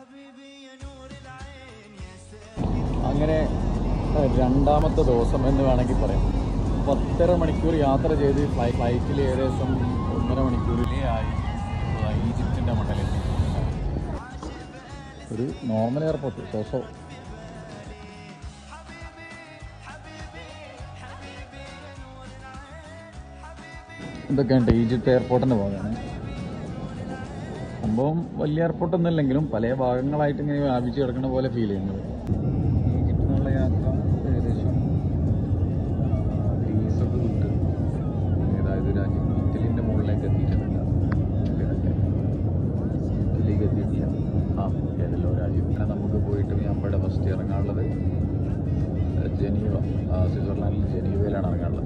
അങ്ങനെ രണ്ടാമത്തെ ദിവസം എന്ന് വേണമെങ്കിൽ പറയാം. 10.5 മണിക്കൂർ യാത്ര ചെയ്ത് ഫ്ലൈറ്റിൽ ഏകദേശം 1.5 മണിക്കൂറിലേ ആയി ഈജിപ്തിൻ്റെ മണ്ണിലെത്തി. ഒരു നോർമൽ എയർപോർട്ട് സോസോ. ഇതൊക്കെയുണ്ട് ഈജിപ്ത് എയർപോർട്ടിൻ്റെ ഭാഗമാണ്. സംഭവം വലിയ എയർപോർട്ടൊന്നും ഇല്ലെങ്കിലും പല ഭാഗങ്ങളായിട്ട് ഇങ്ങനെ വ്യാപിച്ച് കിടക്കുന്ന പോലെ ഫീൽ ചെയ്യുന്നത്. ഈജിപ്തിനുള്ള യാത്ര ഏകദേശം ഗ്രീസൊക്കെ വിട്ട് ഏതായത് രാജ്യം ഇറ്റലിൻ്റെ മുകളിലേക്ക് എത്തിയിട്ടില്ല. ഇറ്റലിക്ക് എത്തിയിട്ടില്ല. ഏതെല്ലോ രാജ്യം. നമുക്ക് പോയിട്ട് ഞാൻ ഇവിടെ ഫസ്റ്റ് ഇറങ്ങാനുള്ളത് ജനീവ, സ്വിറ്റ്സർലാൻഡിൽ ജനീവയിലാണ് ഇറങ്ങാനുള്ളത്.